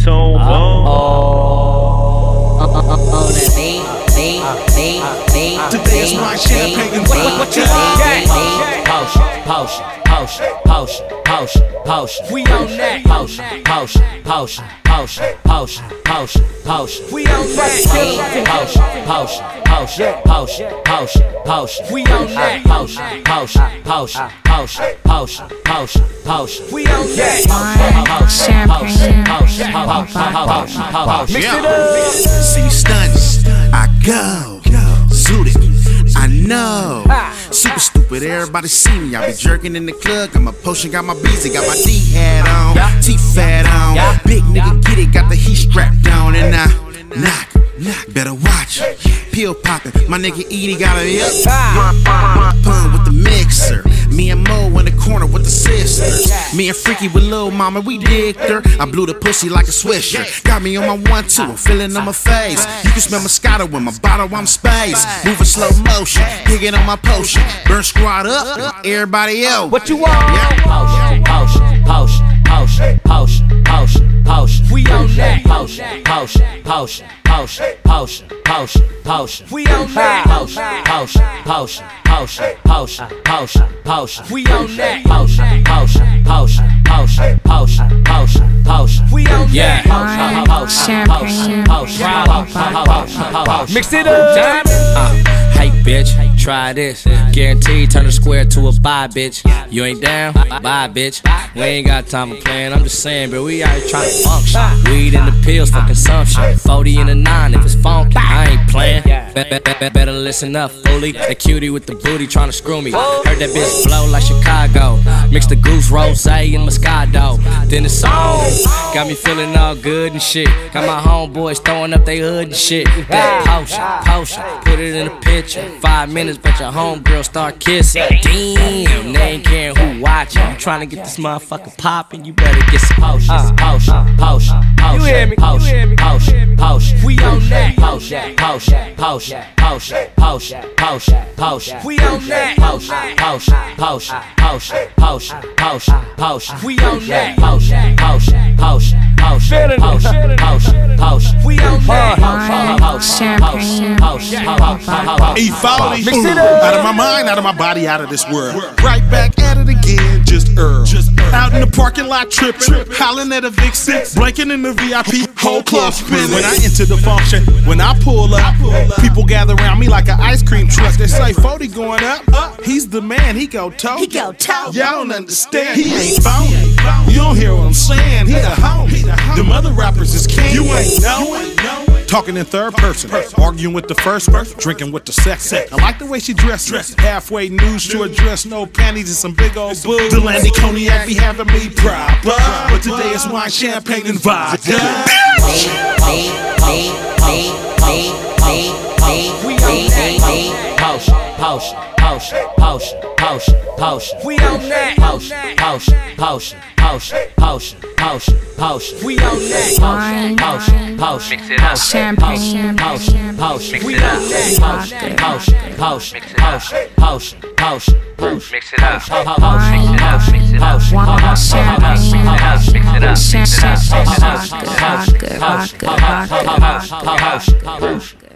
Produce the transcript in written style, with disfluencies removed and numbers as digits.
Tone Today is my champagne and What you want? Potion. We on that. Potion. We on that. Potion. We on that. Potion. We on that. Mix it up. See me stunning, I go. Zooted, I know. Super stupid, everybody see me. I be jerking in the club, got my potion, got my beezy, got my D hat on, T-fat on. Big nigga get it, got the heat strapped on, and I knock. Better watch, pill poppin'. My nigga Edie got a pun with the mixer. Me and Mo in the corner with the sisters. Me and Freaky with Lil Mama, we digged her. I blew the pussy like a swisher. Got me on my 1-2, I'm feeling on my face. You can smell Moscato with my bottle, I'm space. Moving slow motion, digging on my potion. Burn squad up, everybody else. What you want? Potion. We on that. Potion. We on that. Potion. We on that. Potion. We on Yeah. Mix it up. Hey bitch, try this. Guaranteed turn a square to a bye, bitch. You ain't down? Bye, bitch. We ain't got time for playing. I'm just saying, but we out here trying to function. Weed in the pills for consumption. 40 in the 9 if it's funky. I ain't playing. Better listen up, fully. The cutie with the booty trying to screw me. Heard that bitch blow like Chicago. Mix the goose, rose, and Moscato. Then it's on. Got me feeling all good and shit. Got my homeboys throwing up they hood and shit. That potion. Put it in a picture. 5 minutes, but your homegirl start kissing. Damn, they ain't caring who watching. You trying to get this motherfucker poppin', you better get some potion. You hear me? Potion. We on that. Potion. We on that. We on that. We on that. E-Foley, Mix it up. out of my mind, out of my body, out of this world. Right back at it again, just Earl. Out in the parking lot tripping, hollering at a vixen, blanking in the VIP, whole club spinning. When I enter the function, when I pull up, people gather around me like an ice cream truck. They say, 40 going up, he's the man, he go toe. Y'all don't understand, he ain't phony. You don't hear what I'm saying, he the homie. Them other rappers is king. You ain't know. Talking in third person, arguing with the first person, drinking with the second. I like the way she dressed, halfway nude to her dress, no panties and some big old boobs. Delaney Cognac be having me proper, but today it's wine, champagne, and vodka. We on that. Potion. We on that. Potion. We on that. Mix it up. Champagne. Potion. We on that. Potion. Mix it up. Champagne. Potion.